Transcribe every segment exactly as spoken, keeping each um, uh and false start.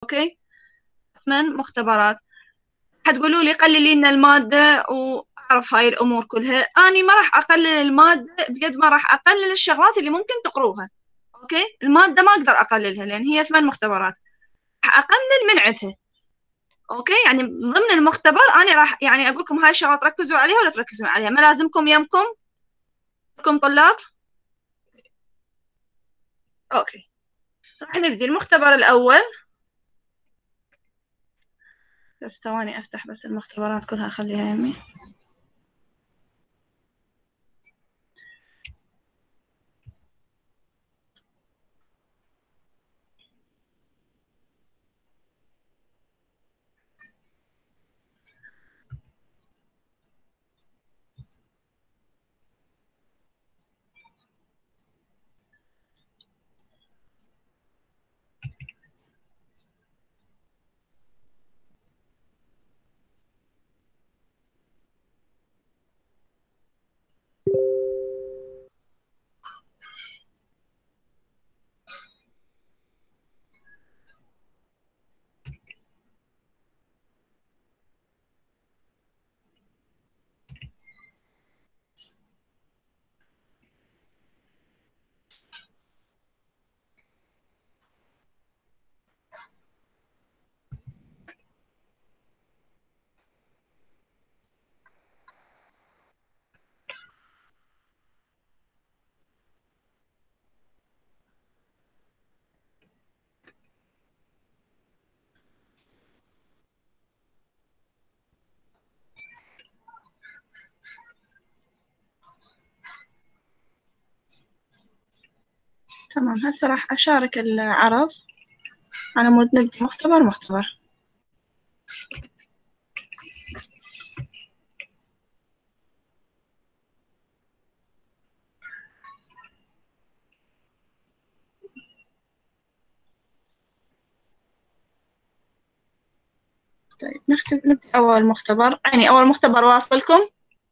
أوكي، ثمان مختبرات. حتقولوا لي قللي لنا المادة وأعرف هاي الأمور كلها. أنا ما راح أقلل المادة بقد ما راح أقلل الشغلات اللي ممكن تقروها. أوكي، المادة ما أقدر أقللها لأن هي ثمان مختبرات، راح أقلل من عندها. أوكي، يعني ضمن المختبر أنا راح يعني أقول لكم هاي الشغلات ركزوا عليها ولا تركزون عليها، ما لازمكم يمكم كم طلاب. أوكي، راح نبدي المختبر الأول. بس ثواني أفتح بس المختبرات كلها أخليها يمي. تمام، هسه راح أشارك العرض على مود نبدي مختبر مختبر. طيب نختم نبدأ أول مختبر، يعني أول مختبر واصلكم.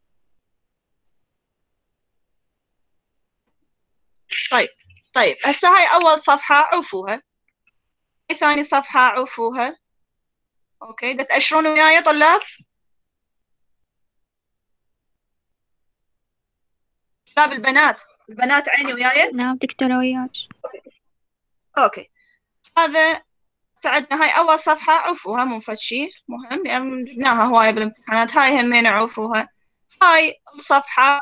طيب طيب هسه هاي أول صفحة عوفوها، ثاني صفحة عوفوها. أوكي، دا تأشرون وياي طلاب؟ طلاب البنات، البنات عيني وياي؟ نعم دكتورة وياك. أوكي. أوكي، هذا ساعدنا. هاي أول صفحة عوفوها، مو فد شي مهم لأن جبناها هواية بالامتحانات. هاي همين عوفوها. هاي الصفحة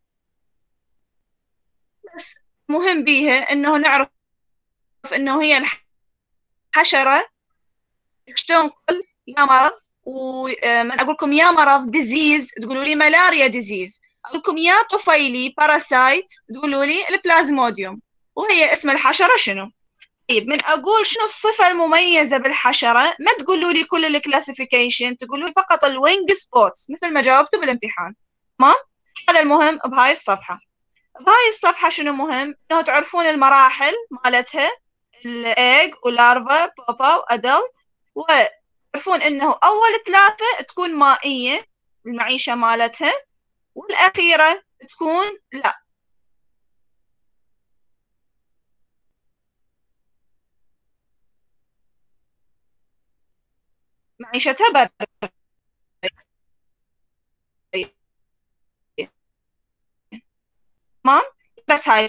بس مهم بيها إنه نعرف إنه هي الحشرة شلون نقول يا مرض، ومن أقول لكم يا مرض ديزيز تقولوا لي ملاريا ديزيز، أقول لكم يا طفيلي باراسايت تقولوا لي البلازموديوم. وهي اسم الحشرة شنو؟ طيب من أقول شنو الصفة المميزة بالحشرة ما تقولوا لي كل الكلاسيفيكيشن، تقولوا لي فقط الوينج سبوتس مثل ما جاوبتوا بالامتحان. تمام؟ هذا المهم بهاي الصفحة. بهاي الصفحة شنو مهم؟ إنه تعرفون المراحل مالتها، الإيج ولارفا بابا وأدلت، وتعرفون إنه أول ثلاثة تكون مائية المعيشة مالتها، والأخيرة تكون لا معيشتها برية. تمام؟ بس هاي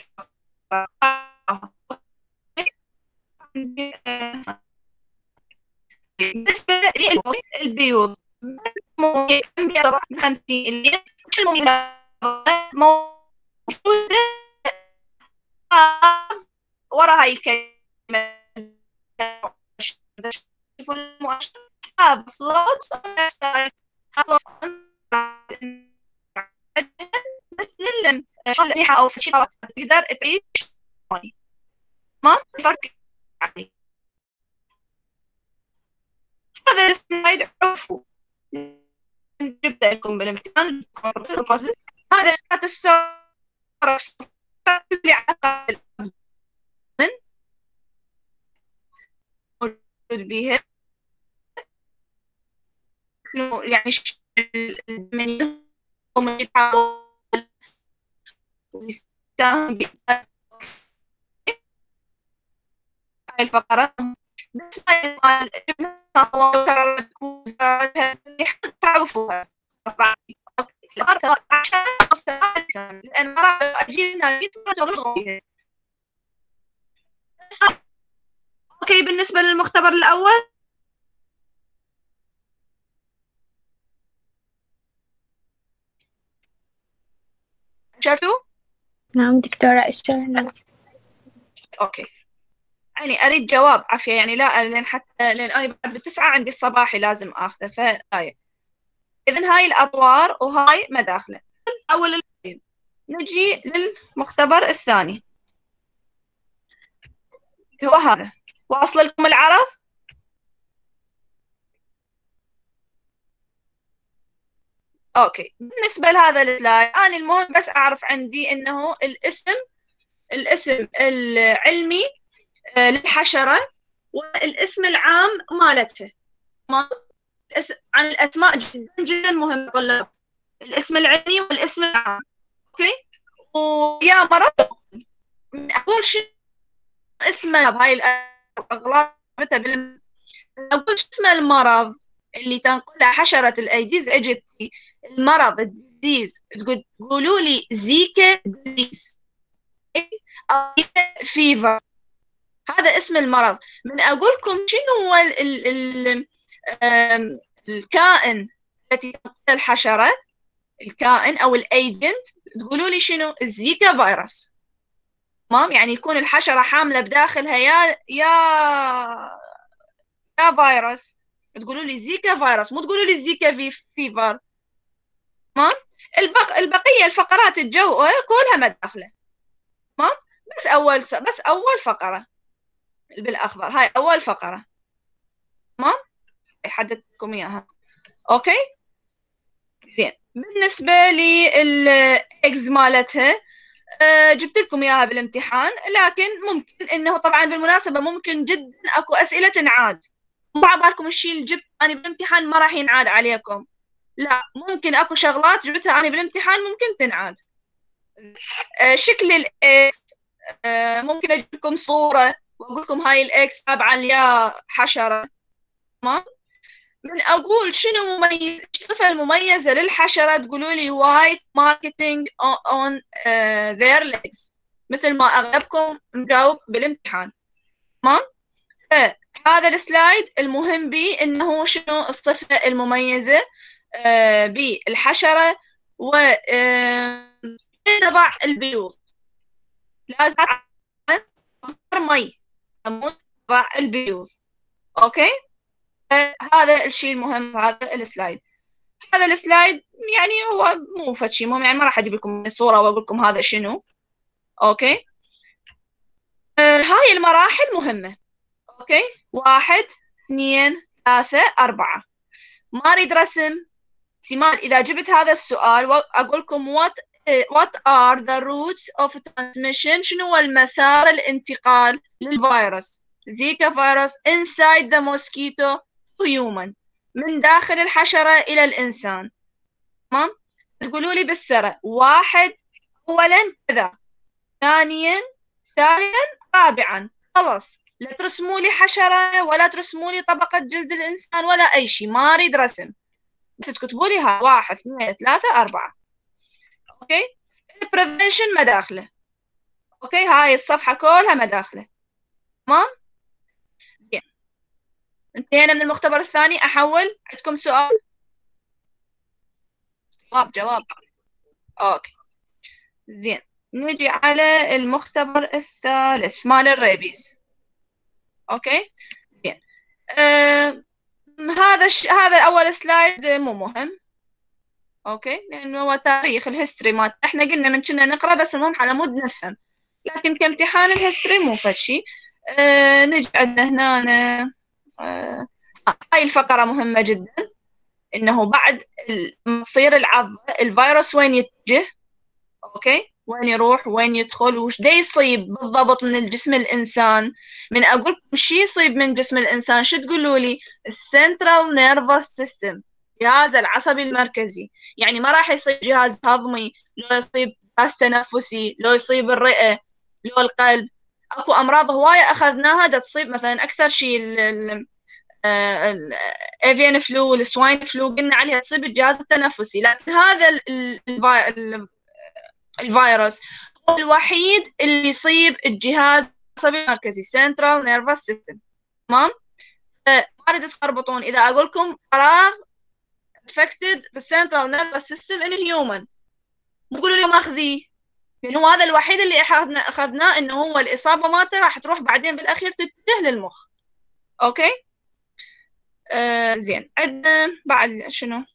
بالنسبة للبيوض موجودة من خمسين اللي موجودة ورا هاي الكلمة. شوفوا المؤشر have lots of websites have lots of مثل الريحة أو شيء تقدر تعيش. ما الفرق عليه. هذا السلايد عفوا جبت لكم بالامتحان. هذا الصورة اللي عقد موجود بها يعني من هم يتحول ويساهم بهاي الفقرة. بس مال تعرفوها لأن مرة أجيب أوكي. بالنسبة للمختبر الأول شفتوا؟ نعم دكتورة اشرحنا. أوكي يعني أريد جواب عافية، يعني لا لأن حتى لأن أنا بعد بالتسعة عندي الصباحي لازم آخذه. فهاي إذن هاي الأطوار وهاي مداخله. أول البيم. نجي للمختبر الثاني هو هذا. واصل لكم العرض؟ أوكي. بالنسبة لهذا السلايد أنا المهم بس أعرف عندي إنه الاسم الاسم العلمي للحشرة والاسم العام مالتها. تمام. عن الأسماء جدا جدا مهم طلاب، الاسم العلمي والاسم العام. أوكي. ويا مرض من أقول شو اسمه بهاي الأغلاط بالم... أقول شو اسم المرض اللي تنقله حشرة الأيديز إيجيبتي، المرض الديز تقولوا لي زيكا ديز أو فيفر، هذا اسم المرض. من أقول لكم شنو هو ال ال ال الكائن التي تنقل الحشرة، الكائن أو الأيجنت، تقولوا لي شنو؟ الزيكا فيروس. تمام. يعني يكون الحشرة حاملة بداخلها يا يا يا فيروس، تقولوا لي زيكا فيروس، مو تقولوا لي زيكا في فيفر. تمام. البق... البقية الفقرات الجو كلها مداخلة. تمام. بس أول س... بس أول فقرة بالأخضر هاي أول فقرة. تمام. حددتكم إياها. أوكي. زين. بالنسبة للإكز مالتها أه جبت لكم إياها بالامتحان، لكن ممكن إنه طبعا بالمناسبة ممكن جدا أكو أسئلة تنعاد. مو عبالكم الشيء اللي جبت أنا بالامتحان ما راح ينعاد عليكم، لا ممكن أكو شغلات جبتها أنا بالامتحان ممكن تنعاد. أه شكل الإكس أه ممكن أجيب لكم صورة وأقول لكم هاي الإكس تابعا يا حشرة. تمام. من أقول شنو مميز الصفة المميزة للحشرة تقولوا لي white marketing on uh, their legs، مثل ما أغلبكم مجاوب بالامتحان. تمام. فهذا السلايد المهم بي إنه شنو الصفة المميزة uh, بالحشرة و uh, تضع البيوض لازم مصدر مي تضع البيوض. أوكي. هذا الشيء المهم هذا السلايد. هذا السلايد يعني هو مو فد شيء مهم، يعني ما راح اجيب لكم صوره واقول لكم هذا شنو. اوكي. آه هاي المراحل مهمه. اوكي. واحد اثنين ثلاثه اربعه. ما اريد رسم. احتمال اذا جبت هذا السؤال واقول لكم what what are the routes of transmission، شنو هو المسار الانتقال للفيروس زيكا فيروس inside the mosquito to human، من داخل الحشرة إلى الإنسان. تمام. تقولوا لي بالسرعة. واحد أولا كذا، ثانيا ثالثا رابعا. خلاص لا ترسموا لي حشرة ولا ترسموا لي طبقة جلد الإنسان ولا أي شيء، ما أريد رسم، بس تكتبوا لي ها واحد اثنين ثلاثة أربعة. أوكي. البريفنشن مداخله. أوكي. هاي الصفحة كلها مداخله. تمام. انتهينا من المختبر الثاني. أحول. عندكم سؤال؟ جواب جواب. أوكي. زين. نجي على المختبر الثالث مال الريبيز. أوكي. زين. آه هذا الش... هذا أول سلايد مو مهم. أوكي. لأنه هو تاريخ الهيستوري مال إحنا قلنا من كنا نقرأ، بس المهم على مود نفهم، لكن كامتحان الهيستوري مو فد شيء. آه نجي عندنا هنا آه هاي الفقرة مهمة جدا، إنه بعد ما تصير العضة الفيروس وين يتجه. أوكي. وين يروح وين يدخل وش دا يصيب بالضبط من الجسم الإنسان. من أقول لكم شي يصيب من جسم الإنسان شو تقولوا لي؟ السنترال نيرفس سيستم، جهاز العصبي المركزي. يعني ما راح يصيب جهاز هضمي، لو يصيب جهاز تنفسي، لو يصيب الرئة، لو القلب. اكو امراض هوايه اخذناها دا تصيب مثلا اكثر شيء الافيان فلو والسواين فلو قلنا عليها تصيب الجهاز التنفسي، لكن هذا ال ال ال الفيروس هو الوحيد اللي يصيب الجهاز العصبي المركزي central nervous system. تمام؟ ما اريد تخربطون اذا اقول لكم فراغ affected the central nervous system in human، تقولوا لي ماخذيه، لانه هذا الوحيد اللي اخذنا اخذناه انه هو الاصابه مالته راح تروح بعدين بالاخير تتجه للمخ. اوكي آه زين. عندنا بعد شنو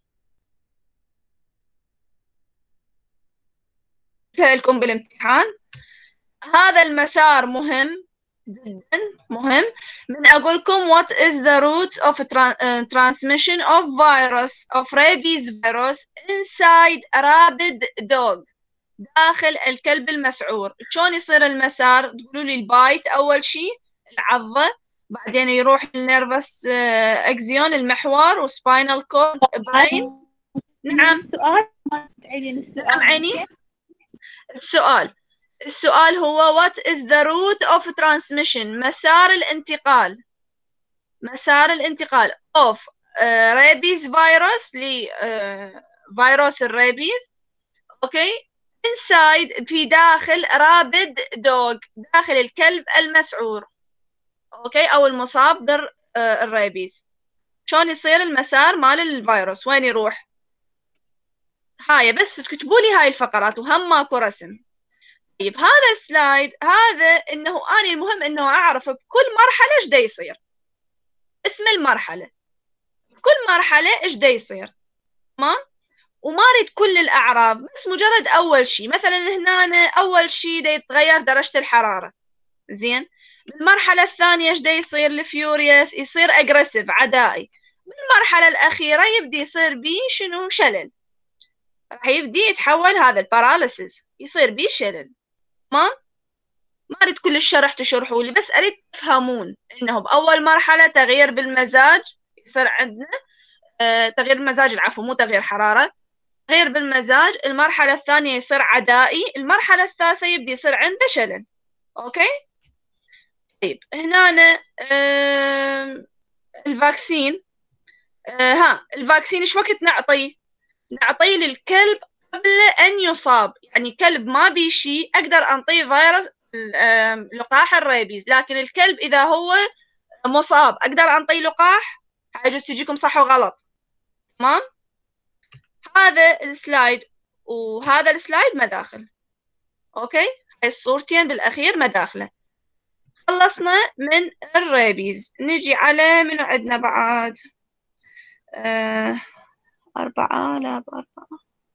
لكم بالامتحان؟ هذا المسار مهم جدا، مهم. من اقول لكم what is the route of tra- transmission of virus of rabies virus inside a rabid dog، داخل الكلب المسعور. شلون يصير المسار؟ تقولوا لي البايت اول شيء، العضه، بعدين يروح النيرفس اكزيون المحور وسباينال كورد برين. نعم السؤال ما تعيدين السؤال. نعم عيني. السؤال السؤال هو what is the route of transmission، مسار الانتقال، مسار الانتقال of uh, rabies virus لفيروس uh, الرابيز. اوكي inside في داخل رابد دوغ، داخل الكلب المسعور. اوكي او المصاب بالرابيز. شلون يصير المسار مال الفيروس؟ وين يروح؟ هاي بس تكتبوا لي هاي الفقرات وهم ماكو رسم. طيب هذا السلايد هذا انه اني المهم انه اعرف بكل مرحله ايش دا يصير، اسم المرحله، كل مرحله ايش دا يصير. تمام؟ وما اريد كل الاعراض، بس مجرد اول شيء. مثلا هنا اول شيء دا يتغير درجه الحراره. زين. بالمرحله الثانيه ايش دا يصير؟ الفيوريوس يصير اجريسيف عدائي. بالمرحله الاخيره يبدي يصير بيه شنو؟ شلل. راح يبدي يتحول هذا الباراليسيس، يصير بيه شلل. تمام؟ ما اريد كل الشرح تشرحوا لي، بس اريد تفهمون انه باول مرحله تغيير بالمزاج يصير عندنا آه تغيير بالمزاج، العفو مو تغيير حراره، تغيير بالمزاج. المرحله الثانيه يصير عدائي، المرحله الثالثه يبدي يصير عنده شلل. اوكي طيب هنا آه الفاكسين. آه ها الفاكسين ايش وقت نعطيه؟ نعطيه للكلب قبل ان يصاب، يعني كلب ما بيه شيء اقدر انطيه فيروس لقاح الريبيز، لكن الكلب اذا هو مصاب اقدر انطيه لقاح؟ هاي تجيكم صح وغلط. تمام؟ هذا السلايد وهذا السلايد مداخل. اوكي هاي الصورتين بالاخير مداخله. خلصنا من الريبيز، نجي على منو عندنا بعد؟ آه أربعة لا بأربعة.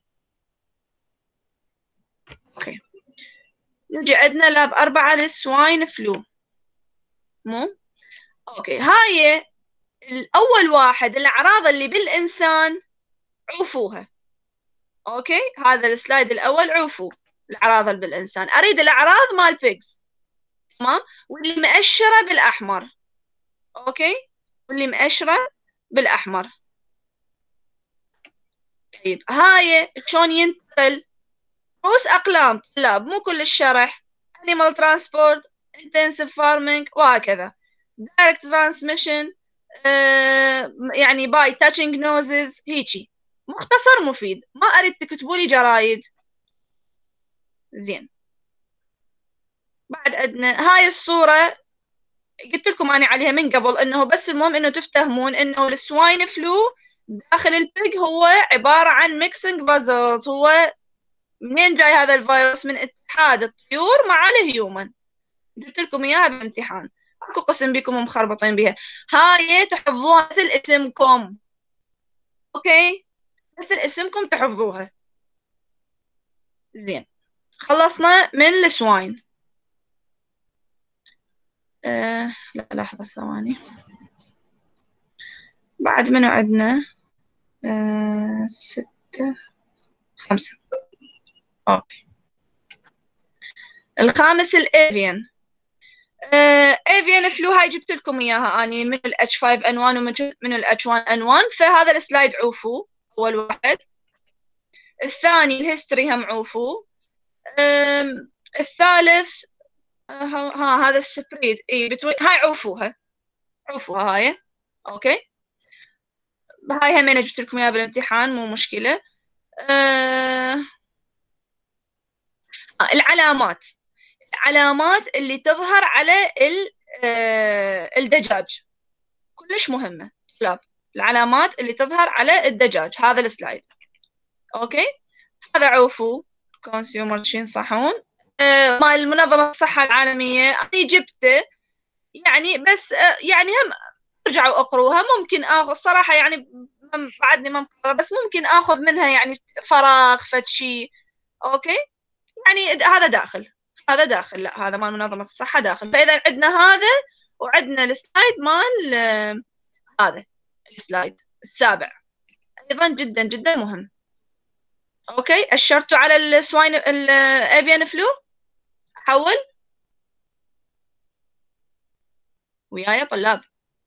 اوكي نجي عندنا لاب أربعة للسواين فلو. مو اوكي هاي الأول واحد الأعراض اللي بالإنسان عوفوها. اوكي هذا السلايد الأول عوفوا الأعراض اللي بالإنسان. أريد الأعراض مال بيجز. تمام؟ واللي مأشرة بالأحمر. اوكي واللي مأشرة بالأحمر. طيب هاي شلون ينتقل؟ رؤوس أقلام طلاب، مو كل الشرح. animal transport intensive farming وهكذا. direct transmission آه يعني by touching noses، هيجي مختصر مفيد، ما أريد تكتبوا لي جرايد. زين. بعد عندنا هاي الصورة قلت لكم أنا عليها من قبل، إنه بس المهم إنه تفتهمون إنه السواين فلو داخل البيج هو عبارة عن mixing puzzles. هو منين جاي هذا الفيروس؟ من اتحاد الطيور مع الهيومن. قلت لكم إياها بامتحان، اكو قسم بكم مخربطين بها. هاي تحفظوها مثل اسمكم. اوكي مثل اسمكم تحفظوها. زين خلصنا من السواين. آه لا لحظة ثواني. بعد منو عندنا؟ آه ستة خمسة. اوكي الخامس الافيان. افيان فلو هاي جبت لكم اياها اني من الاتش خمسة ان واحد ومن من الاتش واحد ان واحد، فهذا السلايد عوفوه اول واحد. الثاني الهيستوري هم عوفوه. الثالث ها, ها هذا السبريد اي بتوي... هاي عوفوها عوفوها هاي. اوكي، هاي همين جبت لكم اياها بالامتحان، مو مشكلة. آه... العلامات، العلامات اللي تظهر على آه... الدجاج كلش مهمة. لا، العلامات اللي تظهر على الدجاج، هذا السلايد. اوكي، هذا عوفو كونسيومر شي ينصحون آه... مال منظمة الصحة العالمية، أنا جبته يعني، بس آه... يعني هم ارجعوا اقروها، ممكن اخذ صراحة يعني بعدني ما مقرر، بس ممكن اخذ منها يعني فراغ فد شيء. اوكي، يعني هذا داخل، هذا داخل، لا هذا مال منظمة الصحة داخل. فاذا عندنا هذا وعندنا السلايد مال آه... هذا السلايد السابع ايضا جدا جدا مهم. اوكي، اشرتوا على السواين الافيان فلو؟ احول وياي طلاب؟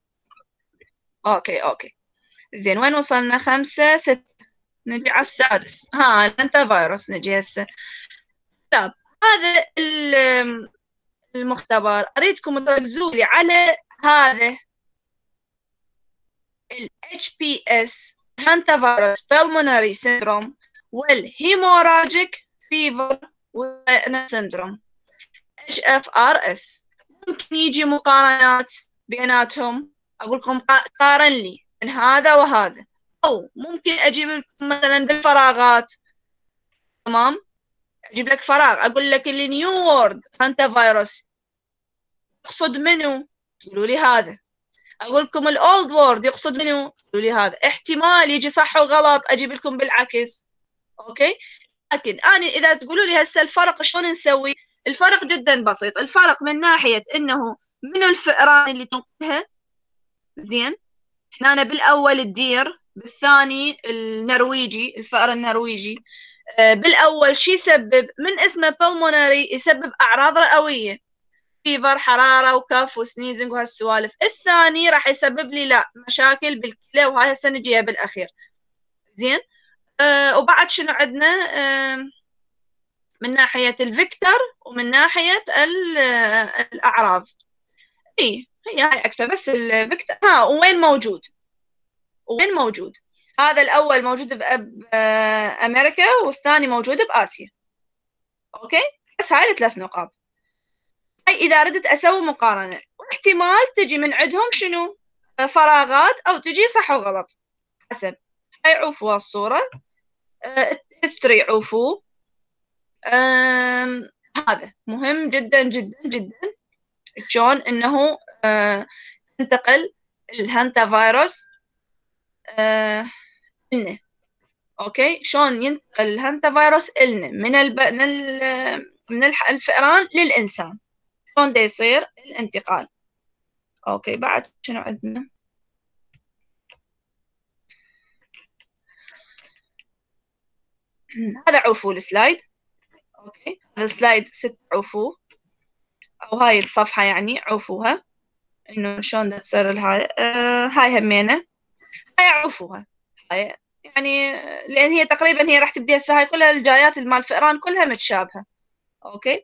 اوكي اوكي زين، وين وصلنا؟ خمسة ستة، نجي على السادس. ها الانتا فيروس نجي هسه. طيب، هذا المختبر اريدكم تركزوا لي على هذا ال إتش بي إس Hantavirus Pulmonary Syndrome والهيموراجيك فيفر syndrome إتش إف آر إس. ممكن يجي مقارنات بيناتهم، أقول لكم قارن لي بين هذا وهذا، أو ممكن أجيب لكم مثلا بالفراغات. تمام، أجيب لك فراغ أقول لك اللي نيو وورد هانتا فيروس يقصد منه، تقولوا لي هذا. أقول لكم الأولد وورد يقصد منه، تقولوا لي هذا. احتمال يجي صح وغلط أجيب لكم بالعكس. أوكي، لكن أنا إذا تقولوا لي هسه الفرق شلون نسوي، الفرق جدا بسيط. الفرق من ناحية إنه من الفئران اللي تنقلها، زين، هنا بالأول الدير، بالثاني النرويجي، الفأر النرويجي. بالأول شي يسبب من اسمه pulmonary، يسبب أعراض رئوية، فيفر، حرارة وكف وسنيزنج وهالسوالف. الثاني راح يسبب لي لا مشاكل بالكلى، وهاي هسه نجيها بالأخير. زين، أه وبعد شنو عندنا أه من ناحية الفيكتور ومن ناحية الأعراض؟ اي هي هاي أكثر، بس الفيكتور. ها وين موجود؟ وين موجود؟ هذا الأول موجود بأمريكا والثاني موجود بآسيا. أوكي، بس هاي الثلاث نقاط. هاي إذا ردت أسوي مقارنة، واحتمال تجي من عندهم شنو؟ فراغات، أو تجي صح وغلط حسب. هاي عوفوا الصورة، هيستوري عوفوا. هذا مهم جدا جدا جدا، شلون إنه تنتقل الهانتا فيروس لنا. اوكي، شلون ينتقل الهانتا فيروس إلنا من الب... من ال... من الفئران للإنسان، شلون دا يصير الانتقال. اوكي، بعد شنو عندنا؟ هذا عوفو السلايد. اوكي، هذا سلايد ست عوفو، او هاي الصفحة يعني عوفوها، انه شلون دا تصير الهاي. آه هاي همينة، هاي عوفوها هاي، يعني لان هي تقريبا هي راح تبدي هسه، هاي كلها الجايات مال الفئران كلها متشابهة. اوكي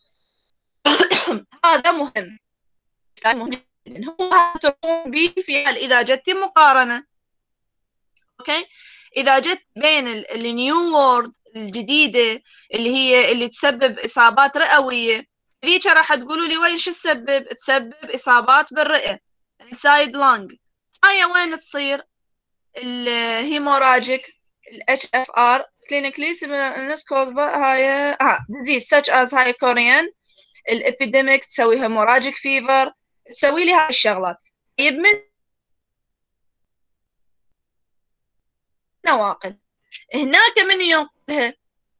هذا مهم، مهم جدا، هو تقوم به في حال اذا جت مقارنة. اوكي، اذا جت بين النيو وورد الجديدة اللي هي اللي تسبب اصابات رئوية، ذيك راح تقولوا لي وين شو تسبب؟ تسبب اصابات بالرئة، السايد لانج. هاي وين تصير؟ الهيموراجيك ال إتش إف آر clinically similar cause هاي ها disease such as هاي كوريان الابيديميك، تسوي هيموراجيك فيفر، تسوي لي هاي الشغلات. طيب من نواقل هناك من ينقلها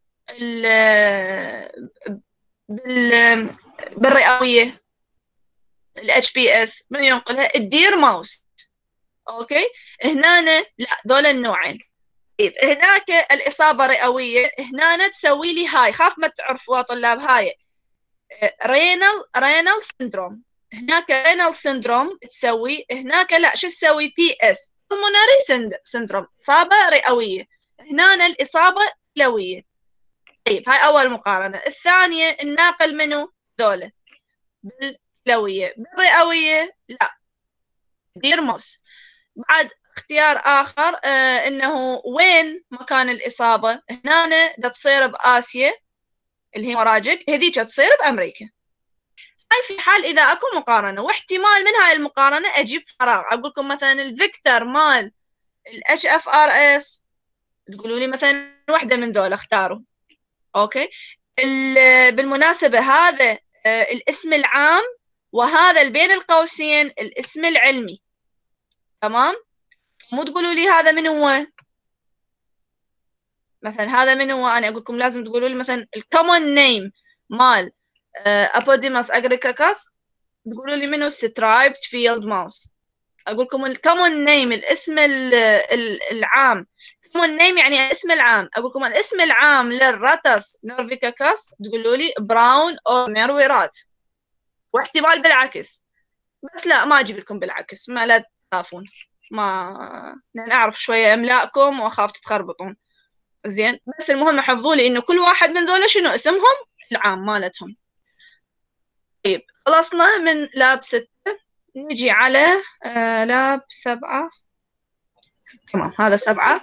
بال بالرئوية ال إتش بي إس، من ينقلها؟ الدير ماوس. اوكي، هنا لا ذول النوعين. طيب هناك الإصابة رئوية، هنا تسوي لي هاي، خاف ما تعرفوها طلاب، هاي رينال رينال سيندروم. هناك رينال سيندروم تسوي، هناك لا شو تسوي؟ بي اس pulmonary سيندروم، إصابة رئوية. هنا الإصابة كلوية. طيب هاي أول مقارنة. الثانية الناقل منه ذولا بالكلوية، بالرئوية لا دير موس. بعد اختيار آخر آه إنه وين مكان الإصابة، هنا دا تصير بآسيا اللي هي مراجق، هذيك تصير بأمريكا. هاي في حال إذا أكو مقارنة، واحتمال من هاي المقارنة أجيب فراغ، أقول لكم مثلا الفيكتور مال ال إتش إف آر إس، تقولوا لي مثلا واحدة من ذولا اختاروا. أوكي، بالمناسبة هذا آه الاسم العام، وهذا بين القوسين الاسم العلمي. تمام، مو تقولوا لي هذا من هو، مثلا هذا من هو، أنا أقول لكم لازم تقولوا لي مثلا الكومون نيم مال أبوديماس أجريكاكاس، تقولوا لي منو سترايبد فيلد ماوس. أقول لكم الكومون نيم الاسم العام، كومون نيم يعني الاسم العام، أقول لكم الاسم العام للراتس نورفيكاكاس، تقولوا لي براون أو نيرويرات، واحتمال بالعكس، بس لا ما أجيب لكم بالعكس، ما لا تخافون، ما نعرف شوية إملاءكم وأخاف تتخربطون. زين، بس المهم حفظوا لي إنه كل واحد من ذولا شنو اسمهم العام مالتهم. طيب خلصنا من لاب ستة، نجي على آه لاب سبعة. تمام، هذا سبعة،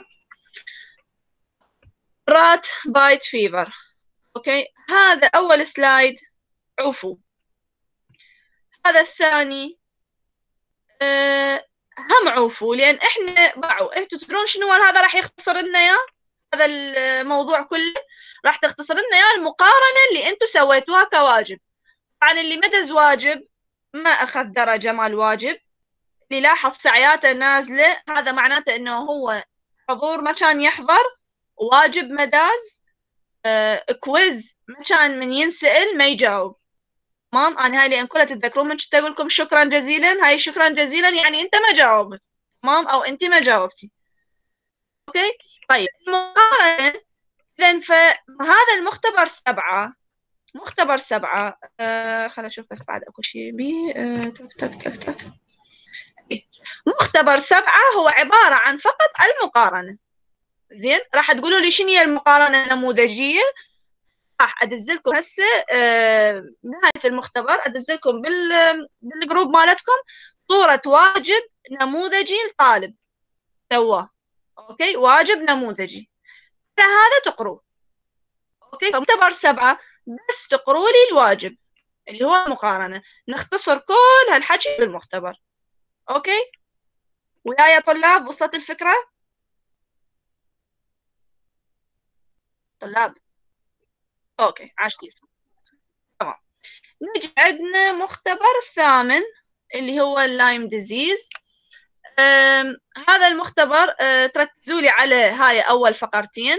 رات بايت فيفر. أوكي، هذا أول سلايد عفو. هذا الثاني آه هم عوفوا، لأن إحنا باعوا، إنتوا تدرون شنو هذا راح يختصر لنا إياه، هذا الموضوع كله راح تختصر لنا إياه المقارنة اللي أنتوا سويتوها كواجب. طبعا اللي ما دز واجب ما أخذ درجة مال واجب، اللي لاحظ سعياته نازلة هذا معناته إنه هو حضور ما كان يحضر، واجب ما داز، آه، كويز ما كان من ينسأل ما يجاوب. تمام، أنا هاي اللي كلها تتذكرون من كنت أقول لكم شكرا جزيلا، هاي شكرا جزيلا يعني أنت ما جاوبت، تمام، أو أنت ما جاوبتي. أوكي، طيب المقارنة، إذن فهذا المختبر سبعة، مختبر سبعة آه خلينا نشوف بس بعد أكو شيء بي آه تك تك تك تك. مختبر سبعة هو عبارة عن فقط المقارنة. زين، راح تقولوا لي شنو هي المقارنة النموذجية، راح ادزلكم هسه آه نهاية المختبر ادزلكم بال بالجروب مالتكم صورة واجب نموذجي لطالب سواه. اوكي، واجب نموذجي، فهذا تقروه. اوكي، فمختبر سبعة بس تقروا لي الواجب اللي هو المقارنة، نختصر كل هالحكي بالمختبر. اوكي، وياي طلاب وصلت الفكرة؟ طلاب اوكي، عاش كيف. تمام، نجي عندنا مختبر الثامن اللي هو اللايم ديزيز. هذا المختبر أه تركزوا لي على هاي أول فقرتين.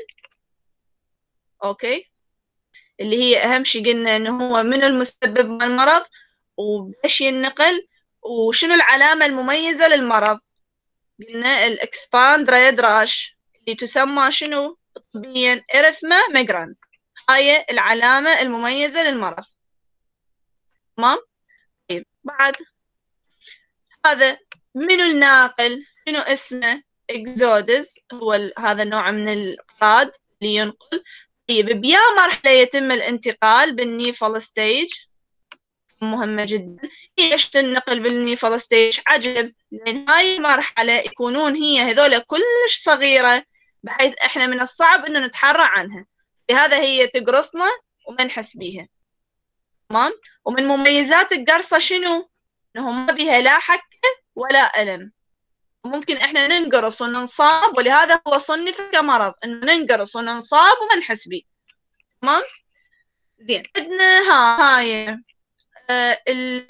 أوكي، اللي هي أهم شيء قلنا إنه هو من المسبب من المرض، وباش ينقل، وشنو العلامة المميزة للمرض. قلنا الإكسباند ريد راش اللي تسمى شنو طبيا إرثما ميجران، هاي العلامة المميزة للمرض. تمام، طيب بعد هذا منو الناقل، شنو اسمه، إكزودز، هو هذا النوع من القراد اللي ينقل. طيب بيا مرحلة يتم الانتقال بالنيفل ستيج، مهمة جدا. ليش تنقل بالنيفل ستيج؟ عجب، لأن هاي المرحلة يكونون هي هذول كلش صغيرة بحيث إحنا من الصعب إنه نتحرى عنها، لهذا هي تقرصنا وما نحس بيها. تمام، ومن مميزات القرصة شنو؟ إنه ما بيها لا حكة ولا ألم، ممكن إحنا ننقرص وننصاب، ولهذا هو صنف كمرض إنه ننقرص وننصاب وما نحس بيه. تمام، زين، عندنا ها هاي آه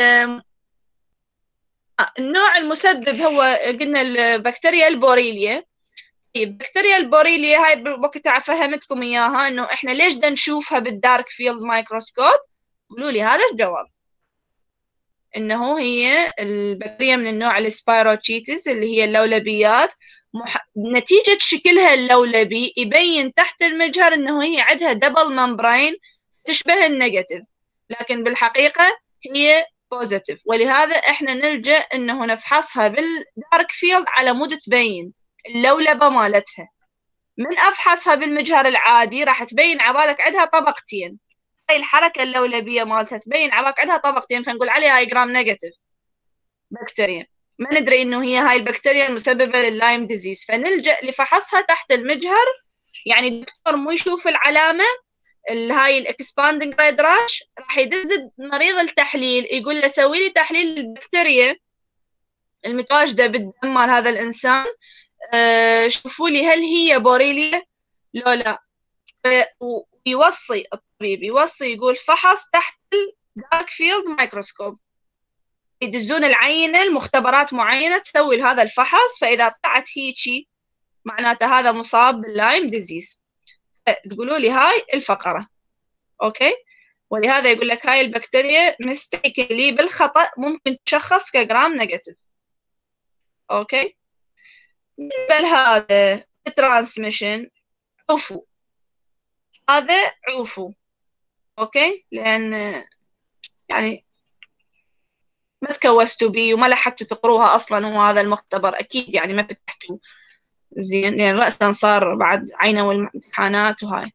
النوع المسبب هو قلنا البكتيريا البوريليا. طيب بكتيريا البوريليا هاي بوقت فهمتكم إياها إنه إحنا ليش دا نشوفها بالدارك فيلد مايكروسكوب؟ قولوا لي هذا الجواب، إنه هي البكتيريا من النوع السبايروتشيتس اللي هي اللولبيات. مح... نتيجة شكلها اللولبي يبين تحت المجهر إنه هي عندها دبل ممبرين تشبه النيجاتيف، لكن بالحقيقة هي بوزيتيف، ولهذا إحنا نلجأ إنه نفحصها بالدارك فيلد على مود تبين اللولبة مالتها. من أفحصها بالمجهر العادي راح تبين عبالك عندها طبقتين، هاي الحركة اللولبية مالتها تبين عبالك عندها طبقتين، فنقول عليها هاي جرام نيجاتيف بكتيريا. ما ندري إنه هي هاي البكتيريا المسببة لللايم ديزيز، فنلجأ لفحصها تحت المجهر. يعني الدكتور مو يشوف العلامة هاي الاكسباندنج ريد راش، راح يدز المريض التحليل، يقول له سوي لي تحليل البكتيريا المتواجدة بالدم مال هذا الإنسان، أه شوفوا لي هل هي بوريليا لو لا. ويوصي الطبيب يوصي يقول فحص تحت الدارك فيلد مايكروسكوب، يدزون العينة المختبرات معينة تسوي هذا الفحص، فإذا طلعت هيجي معناته هذا مصاب باللايم ديزيز. تقولوا لي هاي الفقرة أوكي. ولهذا يقول لك هاي البكتيريا مستيكلي بالخطأ ممكن تشخص كجرام نيجاتيف. أوكي. بل هذا الترانسميشن عفو، هذا عفو أوكي، لأن يعني ما تكوستوا بيه وما لحقتوا تقروها أصلا، هو هذا المختبر أكيد يعني ما فتحتوا زين، لأن رأسا صار بعد عينه والامتحانات وهاي.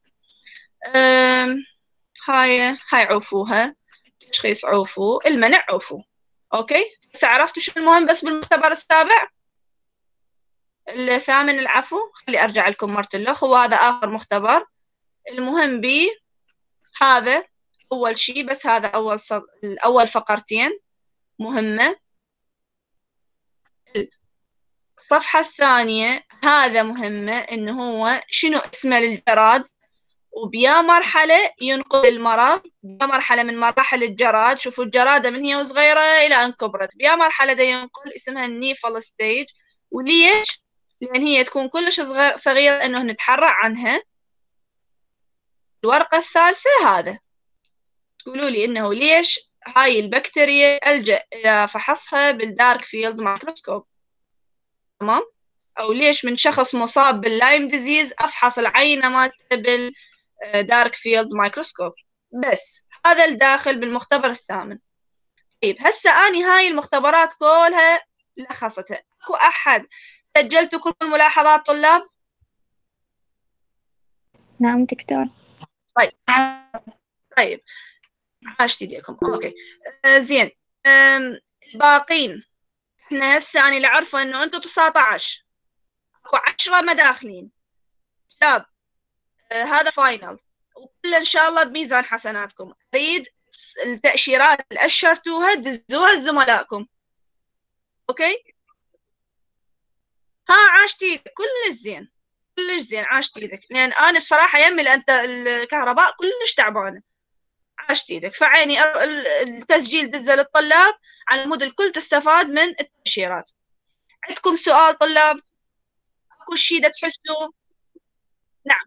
هاي هاي عفوها، تشخيص عفو، المنع عفو أوكي. بس عرفتوا شو المهم بس بالمختبر السابع الثامن العفو؟ خلي أرجع لكم مرة الأخ، وهذا آخر مختبر. المهم بيه هذا أول شيء، بس هذا أول صد... الأول فقرتين مهمة. الصفحة الثانية هذا مهمة، إنه هو شنو اسمه للجراد، وبيا مرحلة ينقل المرض، بيا مرحلة من مراحل الجراد. شوفوا الجرادة من هي وصغيرة إلى أن كبرت، بيا مرحلة دا ينقل اسمها النيفل ستيج. وليش؟ لأن هي تكون كلش صغير صغيرة إنه نتحرى عنها. الورقة الثالثة هذا تقولوا لي إنه ليش هاي البكتيريا ألجأ إلى فحصها بالدارك فيلد مايكروسكوب، تمام؟ أو ليش من شخص مصاب باللايم ديزيز أفحص العينة مالته بالدارك فيلد مايكروسكوب. بس هذا الداخل بالمختبر الثامن. طيب هسه أني هاي المختبرات كلها لخصتها، أكو أحد سجلتوا كل الملاحظات طلاب؟ نعم دكتور. طيب طيب عاشت ايديكم اوكي. آه زين. الباقين احنا هسه اني لعرفه انه انتم تسعة عشر، اكو عشرة مداخلين طلاب. آه هذا فاينل، وكل ان شاء الله بميزان حسناتكم. اريد التأشيرات اللي اشرتوها دزوها لزملائكم اوكي. ها عاشت ايدك كلش زين كلش زين، عاشت ايدك، لان انا الصراحه يمي انت الكهرباء كلش تعبانه. عاشت ايدك، فعيني التسجيل دزه للطلاب على مود الكل تستفاد من التأشيرات. عندكم سؤال طلاب؟ اكو شيء تحسوا؟ نعم.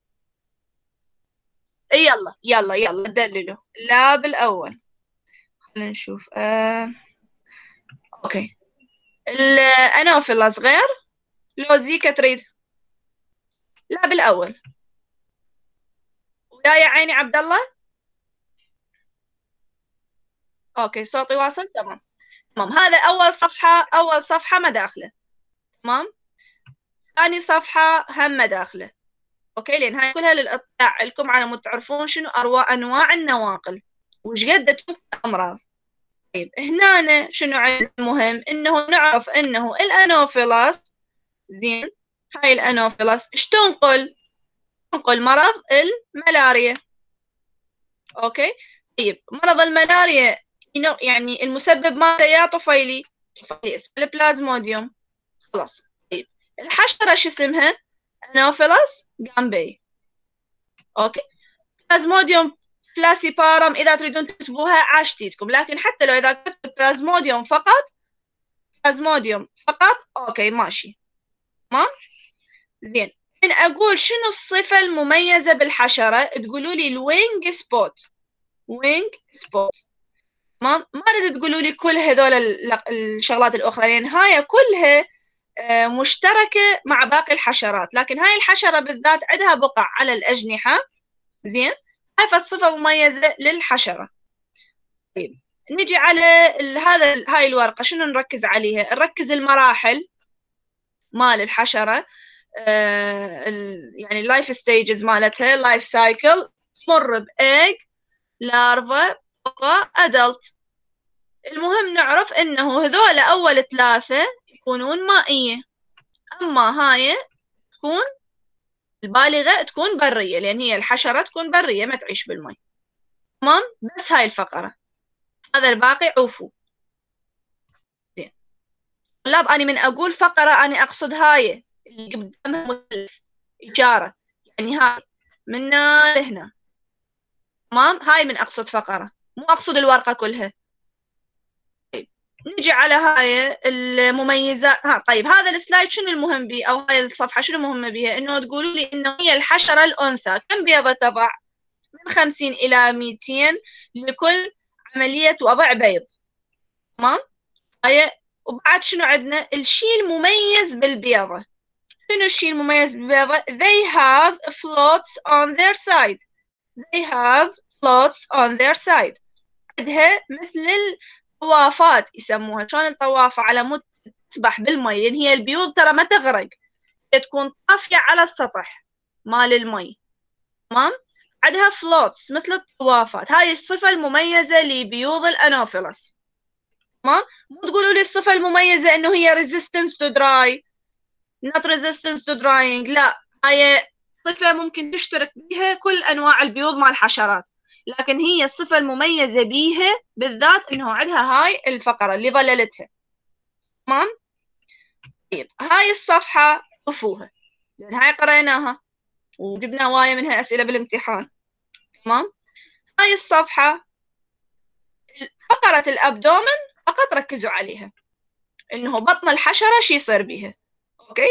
يلا يلا يلا دللوا. اللاب الاول خلينا نشوف. آه... اوكي. الانوفيلا صغير لو زيكا تريد؟ اللاب الاول ويا يا عيني عبد الله. اوكي صوتي واصل تمام. تمام هذا اول صفحه، اول صفحه مداخله تمام. ثاني صفحه هم مداخله اوكي، لان هاي كلها للاطلاع لكم على مود تعرفون شنو أرواع انواع النواقل وش قد تكون امراض. طيب هنا شنو المهم انه نعرف انه الانوفيلاس زين، هاي الانوفيلاس ايش تنقل؟ تنقل مرض الملاريا اوكي. طيب مرض الملاريا يعني المسبب ماله يا طفيلي؟ طفيلي اسمه البلازموديوم خلاص. طيب الحشرة شو اسمها؟ انوفيلاس جامبي اوكي. بلازموديوم فلاسيبارم اذا تريدون تكتبوها عاشتيتكم، لكن حتى لو اذا كتبت بلازموديوم فقط، بلازموديوم فقط اوكي ماشي تمام. زين من اقول شنو الصفة المميزة بالحشرة تقولوا لي الوينج سبوت. وينج سبوت تمام. ما اريد تقولوا لي كل هذول الشغلات الاخرى لان هاي كلها مشتركة مع باقي الحشرات، لكن هاي الحشرة بالذات عندها بقع على الأجنحة زين، هاي صفة مميزة للحشرة. طيب نجي على هذا هاي الورقة شنو نركز عليها؟ نركز المراحل مال الحشرة، آه يعني اللايف ستيجز مالتها، اللايف سايكل، تمر بإيج، لارفا، بقى، أدلت المهم نعرف إنه هذول أول ثلاثة يكونون مائية، أما هاي تكون البالغة تكون برية، لأن هي الحشرة تكون برية ما تعيش بالماء. تمام؟ بس هاي الفقرة، هذا الباقي عوفو. زين طلاب، أنا من أقول فقرة أنا أقصد هاي اللي قدامها مثلث إشارة، يعني هاي من هنا لهنا. تمام؟ هاي من أقصد فقرة، مو أقصد الورقة كلها. طيب نجي على هاي المميزات. ها طيب هذا السلايد شنو المهم به، أو هاي الصفحة شنو مهمة بها؟ إنه تقولوا لي إنه هي الحشرة الأنثى كم بيضة تضع؟ من خمسين إلى مئتين لكل عملية وضع بيض. تمام؟ هاي وبعد شنو عندنا؟ الشيء المميز بالبيضة. شنو الشيء المميز بالبيضة؟ They have floats on their side. They have floats on their side. عندها مثل الطوافات يسموها. شلون الطوافة؟ على مود تسبح بالمي، لأن هي البيوض ترى ما تغرق، هي تكون طافية على السطح مال المي. تمام؟ عندها floats مثل الطوافات. هاي الصفة المميزة لبيوض الأنوفيلس. تمام؟ مو تقولوا لي الصفة المميزة إنه هي resistance to dry not resistance to drying، لا، هاي صفة ممكن تشترك بها كل أنواع البيوض مع الحشرات، لكن هي الصفة المميزة بيها بالذات إنه عندها هاي الفقرة اللي ظللتها. تمام؟ طيب هاي الصفحة شوفوها، لأن هاي قرأناها وجبنا واية منها أسئلة بالامتحان. تمام؟ هاي الصفحة فقرة الأبدومن فقط ركزوا عليها، إنه بطن الحشرة شي يصير بيها. أوكي؟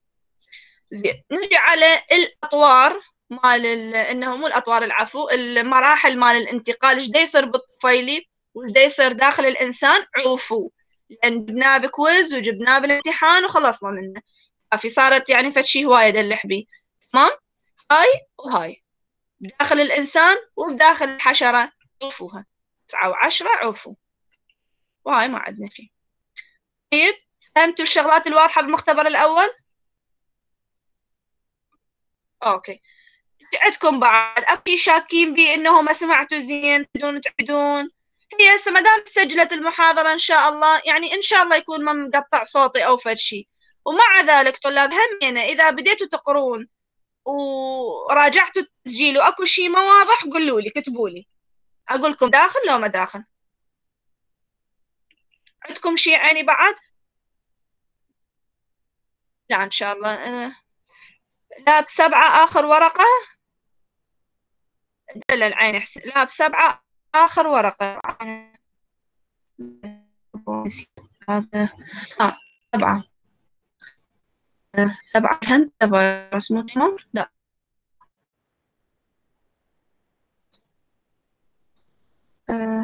نجي على الأطوار مال إنه مو الأطوار، العفو، المراحل مال الانتقال، إيش دا يصير بالطفيلي وإيش دا يصير داخل الإنسان. عوفوا، لأن جبناه بكويز وجبناه بالامتحان وخلصنا منه، في صارت يعني فد شي هواية دلح بيه. تمام؟ هاي وهاي داخل الإنسان وبداخل الحشرة عوفوها، تسعة وعشرة عوفوا، وهاي ما عندنا شيء. طيب فهمتوا الشغلات الواضحة بالمختبر الأول؟ أوكي. عندكم بعد أكي شاكين بي إنه ما سمعتوا زين تريدون تعيدون؟ هي هسه ما دام سجلت المحاضرة إن شاء الله، يعني إن شاء الله يكون ما مقطع صوتي أو فد شيء. ومع ذلك طلاب همينة إذا بديتوا تقرون وراجعتوا التسجيل وأكو شيء ما واضح قولوا لي، كتبوا لي، أقول لكم داخل لو ما داخل. عندكم شيء عيني بعد؟ لا إن شاء الله. أه. لا بسبعة آخر ورقة. لا العين حسن. لا بسبعة آخر ورقة. هذا آه سبعة. آه سبعة هند تبع رسمه تمام؟ لا آه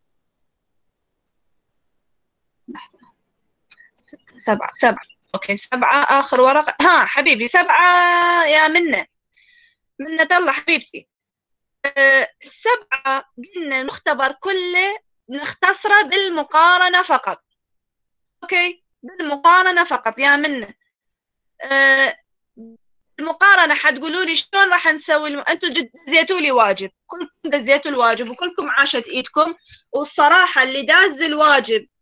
لحظة. سبعة سبعة أوكي سبعة آخر ورقة. ها حبيبي سبعة يا منة، منة الله حبيبتي. أه سبعة قلنا المختبر كله نختصره بالمقارنة فقط. أوكي بالمقارنة فقط يا منة. أه المقارنة حتقولوا لي شلون راح نسوي الم... أنتوا دزيتوا لي واجب، كلكم دزيتوا الواجب وكلكم عاشت إيدكم، والصراحة اللي داز الواجب